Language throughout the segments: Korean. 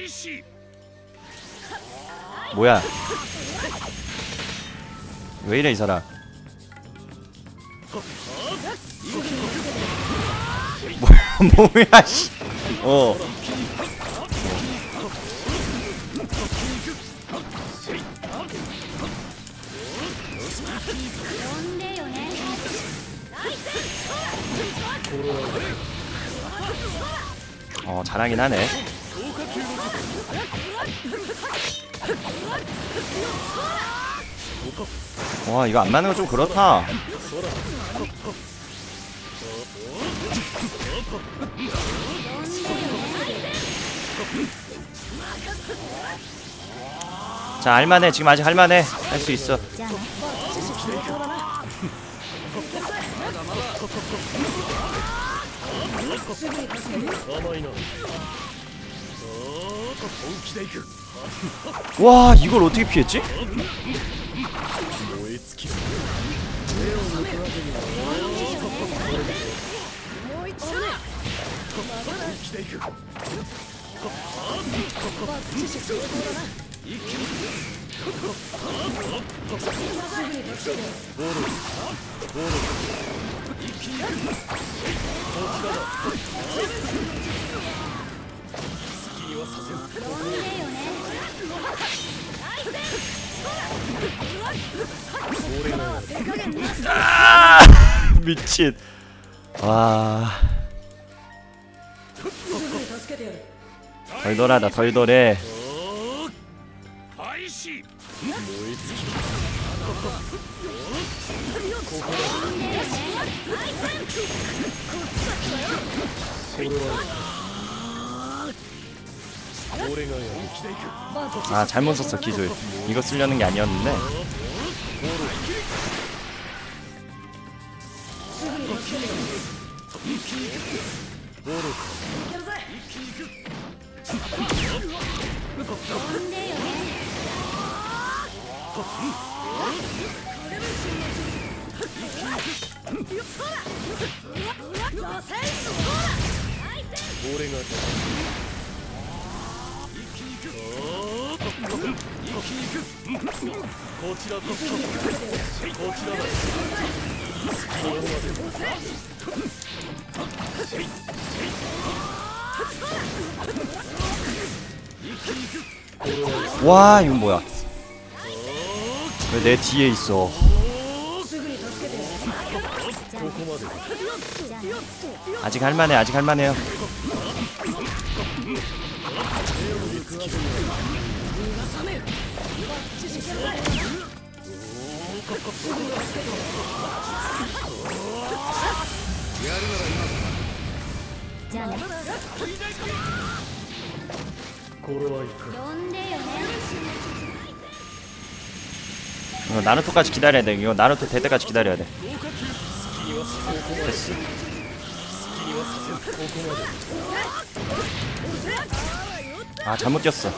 뭐야? 왜 이래 이 사람? 뭐야 씨. 잘하긴 하네. 와, 이거 안 맞는 거 좀 그렇다. 자, 할만해. 지금 아직 할만해. 할 수 있어. 와, 이걸 어떻게 피했지? 아, 미친. 와, 덜덜하다. 덜덜해. 아, 잘못 썼어 기술. 이거 쓰려는 게 아니었는데. 와, 이건 뭐야? 왜 내 뒤에 있어? 아직 할만해. 아직 할만해요. 이거 나루토까지 기다려야 돼. 이거 나루토 될 때까지 기다려야 돼. 됐어. 아, 잘못 뛰었어.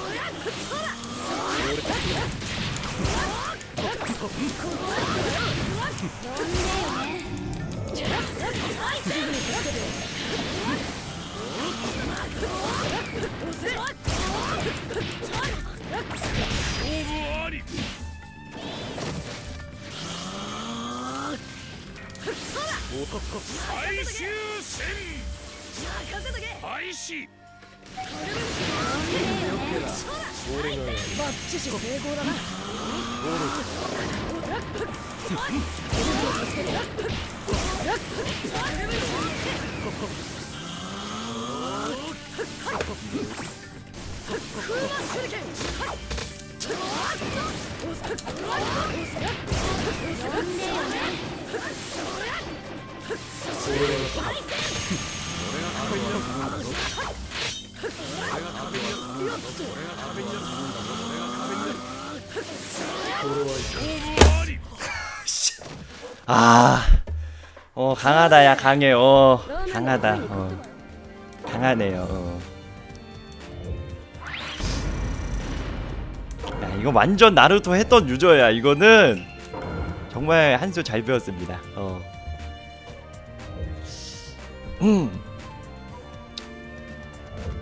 아, 강하다. 야, 강해. 강하다. 강하네요. 야, 이거 완전 나루토 했던 유저야. 이거는 정말 한 수 잘 배웠습니다.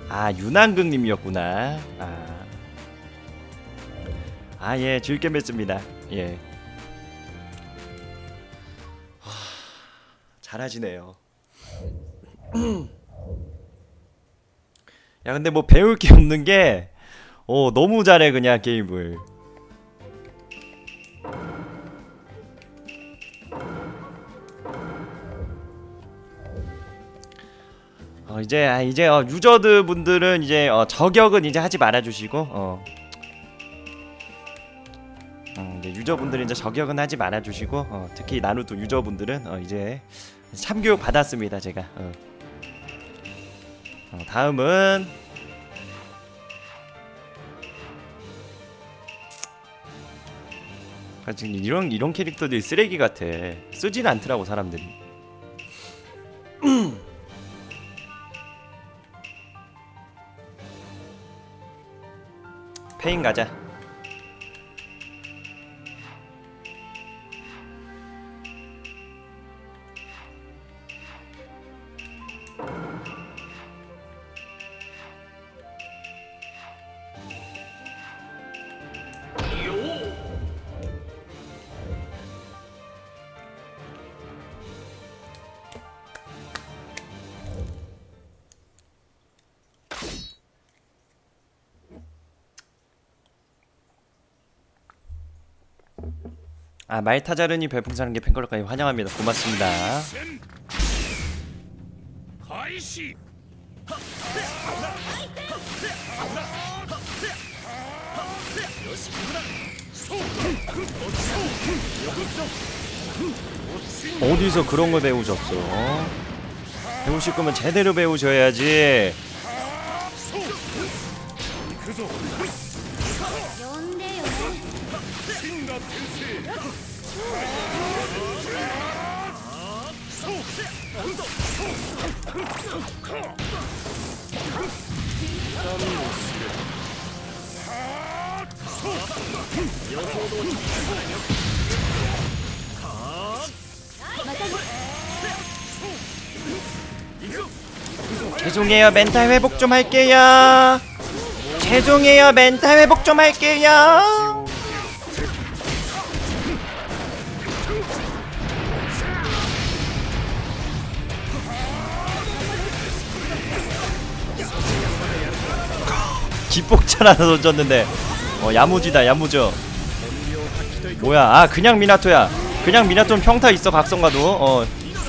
아, 윤한극님이었구나. 예, 즐겨 뵙습니다. 예. 잘하시네요. 야, 근데 뭐 배울 게 없는 게 너무 잘해 그냥 게임을. 이제 유저드 분들은 이제 저격은 이제 하지 말아 주시고 이제 유저분들은 이제 저격은 하지 말아 주시고 특히 나루토 유저분들은 이제 참교육 받았습니다 제가. 다음은 지금 이런 캐릭터들이 쓰레기 같아. 쓰진 않더라고 사람들이. 페인 가자. 말타자르니 별풍선한 개 팬클럽까지 환영합니다. 고맙습니다. 어디서 그런 거 배우셨어? 배우실 거면 제대로 배우셔야지. 죄송해요, 멘탈 회복 좀 할게요. 죄송해요, 멘탈 회복 좀 할게요. 기폭찬 하나 던졌는데 야무지다. 야무져. 뭐야? 그냥 미나토야. 그냥 미나토는 평타 있어. 각성가도.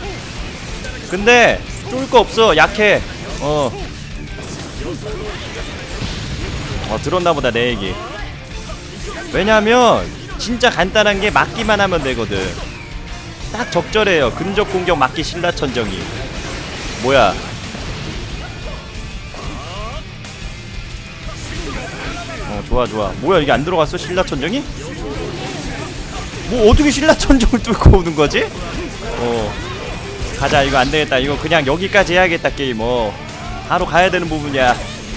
근데 쫄 거 없어. 약해. 들었나보다 내 얘기. 왜냐면 진짜 간단한 게 막기만 하면 되거든. 딱 적절해요. 근접 공격 막기 신라천정이. 뭐야? 좋아. 뭐야, 이게 안 들어갔어? 신라천정이? 뭐 어떻게 신라천정을 뚫고 오는 거지? 가자. 이거 안 되겠다. 이거 그냥 여기까지 해야겠다. 게임 바로 가야 되는 부분이야.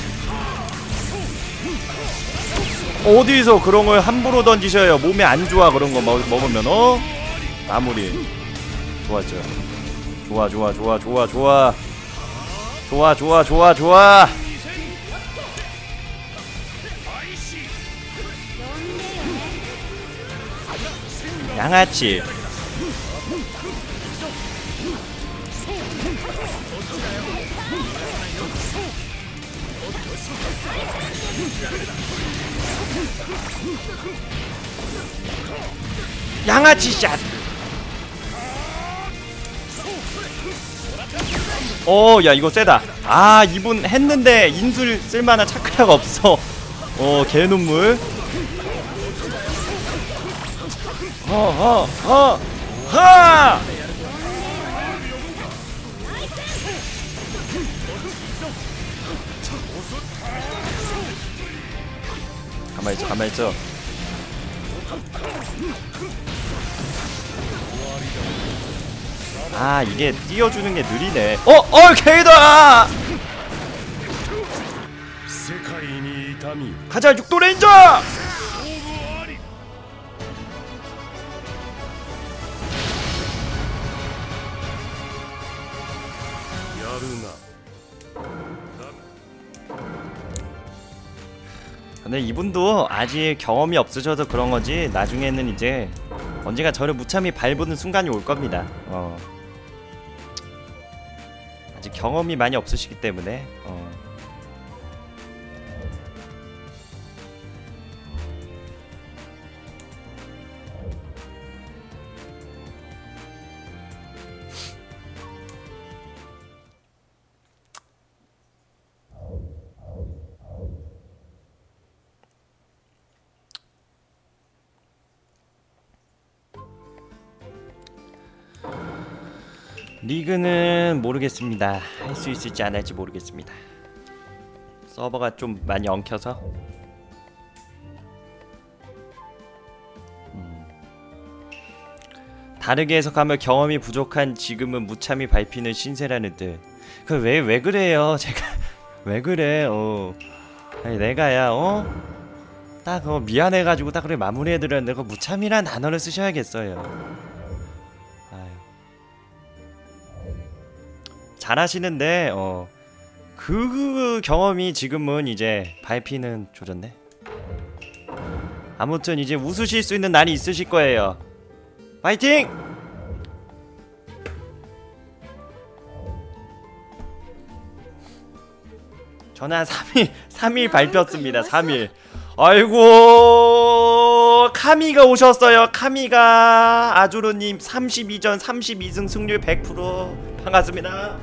어디서 그런 걸 함부로 던지셔요. 몸에 안 좋아. 그런 거 먹으면 마무리. 좋았죠. 좋아. 양아치. 양아치 샷. 야, 이거 세다. 이분 했는데 인술 쓸만한 차크라가 없어. 개눈물. 가만히 있어. 이게 띄워주는 게 느리네. 케이다! 가자, 육도 레인저! 근데 이분도 아직 경험이 없으셔서 그런 거지 나중에는 이제 언젠가 저를 무참히 밟는 순간이 올 겁니다. 아직 경험이 많이 없으시기 때문에 리그는 모르겠습니다. 할 수 있을지 안 할지 모르겠습니다. 서버가 좀 많이 엉켜서. 다르게 해석하면 경험이 부족한 지금은 무참히 밟히는 신세라는 뜻. 그 왜 그래요? 제가 왜 그래? 아니 내가야 딱 미안해가지고 딱 그래 마무리해드렸는데 그 무참이란 단어를 쓰셔야겠어요. 잘하시는데 그 경험이 지금은 이제 밟히는 조졌네. 아무튼 이제 웃으실 수 있는 날이 있으실 거예요. 파이팅! 저는 한 3일 밟혔습니다. 3일. 아이고 카미가 오셨어요. 카미가 아주로님 32전 32승 승률 100% 반갑습니다.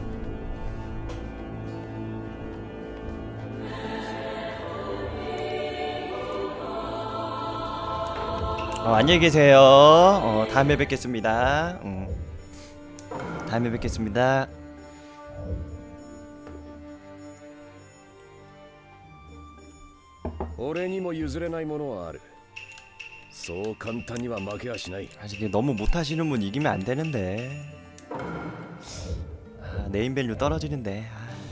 안녕히 계세요. 다음에 뵙겠습니다. 다음에 뵙겠습니다. 아직 너무 못하시는 분 이기면 안 되는데. 네임밸류 떨어지는데.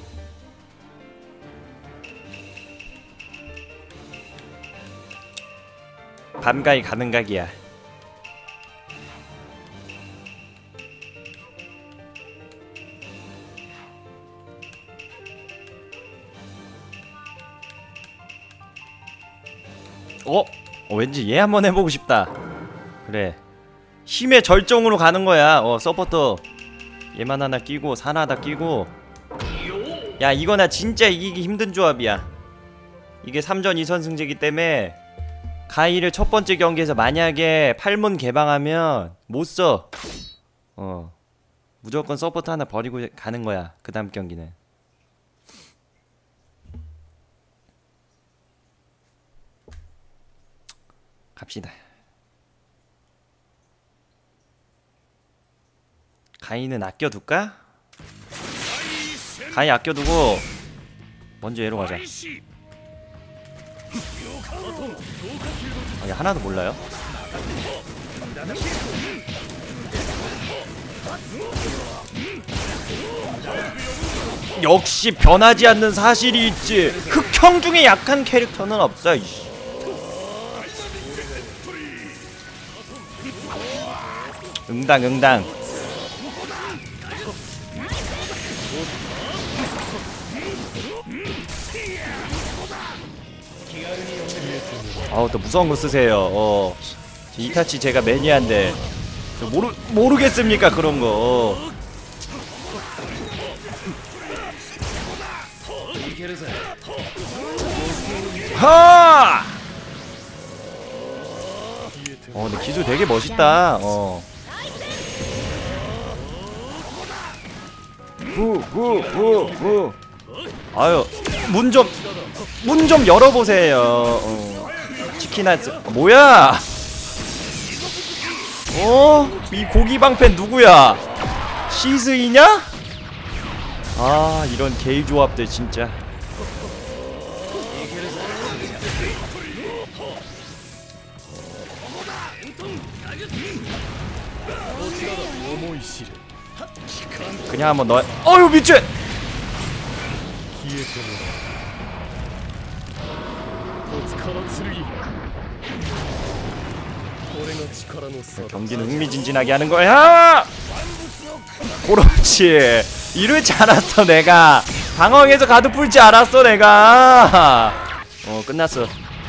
밤가이 가는 각이야. 왠지 얘 한번 해보고 싶다. 그래 힘의 절정으로 가는 거야. 서포터 얘만 하나 끼고 사나 하나 끼고. 야 이거 나 진짜 이기기 힘든 조합이야. 이게 3전 2선승제기 때문에 가이를 첫 번째 경기에서 만약에 8문 개방하면 못써. 무조건 서포터 하나 버리고 가는 거야. 그 다음 경기는. 갑시다. 가이는 아껴둘까? 가이 아껴두고 먼저 얘로 가자. 얘 하나도 몰라요? 역시 변하지 않는 사실이 있지. 흑형 중에 약한 캐릭터는 없어. 이씨. 응당. 또 무서운 거 쓰세요. 이타치 제가 매니아인데 모르겠습니까 그런 거. 하! 근데 기술 되게 멋있다. 아유 문 좀 열어보세요. 치킨하츠 뭐야? 이 고기방패 누구야? 시즈이냐? 이런 게이 조합들 진짜. 그냥 한번 넣어. 어휴 미친. 경기는 흥미진진하게 하는 거야. 그렇지. 이럴 줄 알았어 내가. 방어에서 가드 풀지 알았어 내가. 끝났어.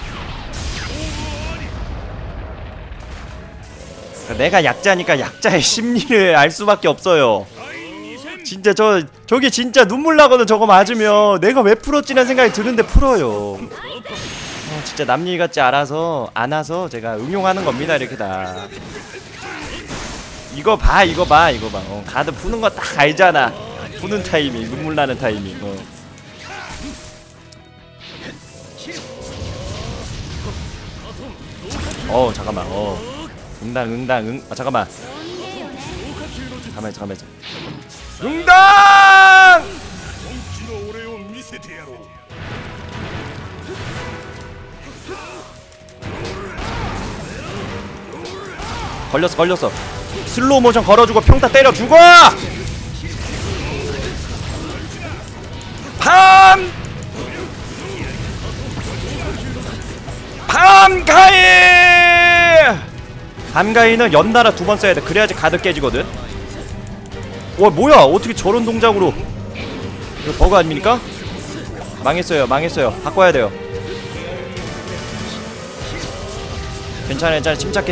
내가 약자니까 약자의 심리를 알 수밖에 없어요. 진짜 저게 진짜 눈물 나거든. 저거 맞으면 내가 왜 풀었지라는 생각이 드는데 풀어요. 진짜 남일 같지 않아서 제가 응용하는 겁니다. 이렇게 다. 이거 봐. 가드 푸는 거 딱 알잖아. 푸는 타이밍, 눈물 나는 타이밍. 잠깐만. 응당. 잠깐만. 응당! 걸렸어. 슬로우 모션 걸어주고 평타 때려주고! 밤가이는 연달아 2번 써야 돼. 그래야지 가드 깨지거든. 와, 뭐야? 어떻게 저런 동작으로? 이거 버그 아닙니까? 망했어요. 바꿔야 돼요. 괜찮아. 침착해.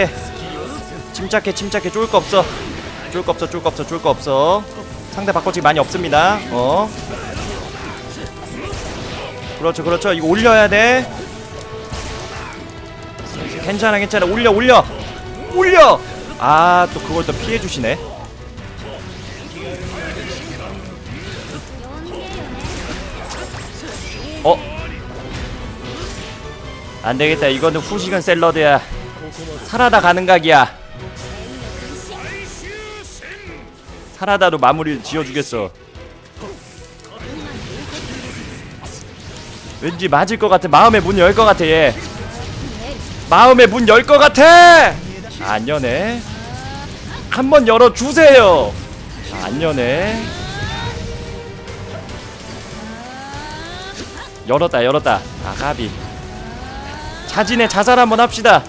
쫄 거 없어. 상대 바꿔치기 많이 없습니다. 그렇죠. 이거 올려야 돼. 괜찮아. 올려. 아, 또 그걸 또 피해주시네. 안되겠다. 이거는 후식은 샐러드야. 사라다 가는 각이야. 사라다로 마무리를 지어주겠어. 왠지 맞을 것 같아. 마음의 문 열 것 같아. 얘 마음의 문 열 것 같아. 안 여네. 한번 열어주세요. 안 여네. 열었다. 아가비. 자진의 자살 한번 합시다.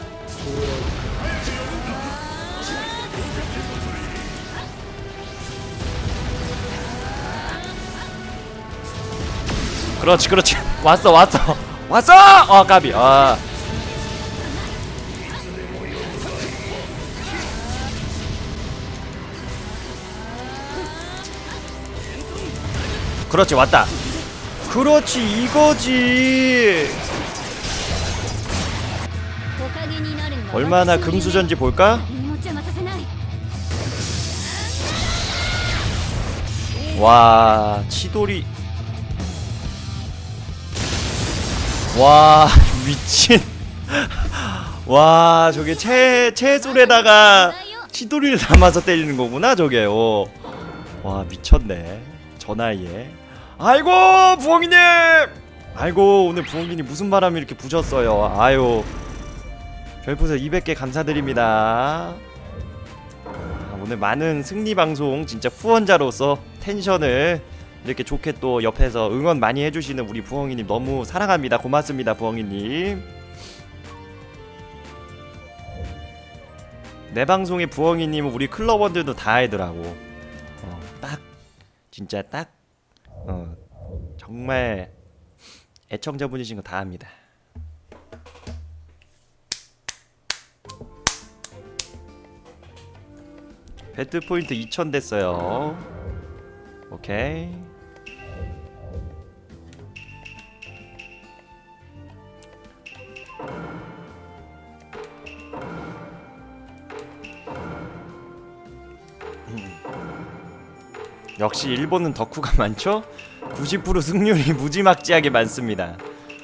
그렇지. 왔어. 까비. 그렇지, 왔다. 그렇지, 이거지. 얼마나 금수전지 볼까? 와, 치돌이. 와, 미친. 와, 저게 채술에다가 치돌이를 담아서 때리는 거구나, 저게. 와, 미쳤네. 저 나이에. 아이고, 부엉이님! 아이고, 오늘 부엉이님 무슨 바람이 이렇게 부셨어요. 아유, 별풍선 200개 감사드립니다. 오늘 많은 승리방송 진짜 후원자로서 텐션을 이렇게 좋게 또 옆에서 응원 많이 해주시는 우리 부엉이님 너무 사랑합니다. 고맙습니다, 부엉이님. 내 방송에 부엉이님은 우리 클럽원들도 다 알더라고. 딱 진짜 딱 정말 애청자분이신 거 다 압니다. 배트포인트 2000 됐어요. 오케이. 역시 일본은 덕후가 많죠? 90% 승률이 무지막지하게 많습니다.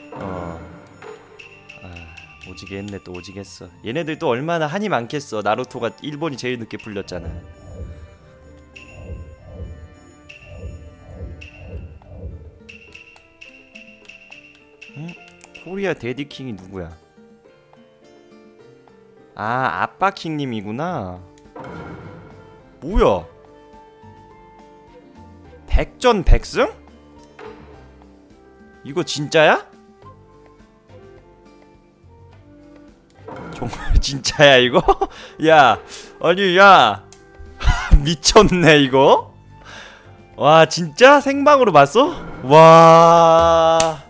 오지게 했네. 또 오지게 했어. 얘네들 또 얼마나 한이 많겠어. 나루토가 일본이 제일 늦게 풀렸잖아. 코리아 데디킹이 누구야? 아, 아빠킹님이구나. 뭐야? 백전 백승? 이거 진짜야? 정말 진짜야 이거? 야, 아니 야 미쳤네 이거. 와, 진짜 생방으로 봤어? 와.